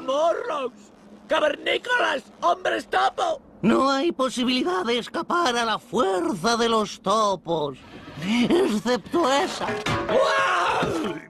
morros! ¡Cavernícolas! ¡Hombres topo! No hay posibilidad de escapar a la fuerza de los topos, excepto esa. ¡Guau!